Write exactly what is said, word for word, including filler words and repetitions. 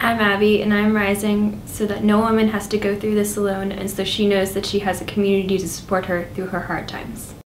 I'm Abby, and I'm rising so that no woman has to go through this alone, and so she knows that she has a community to support her through her hard times.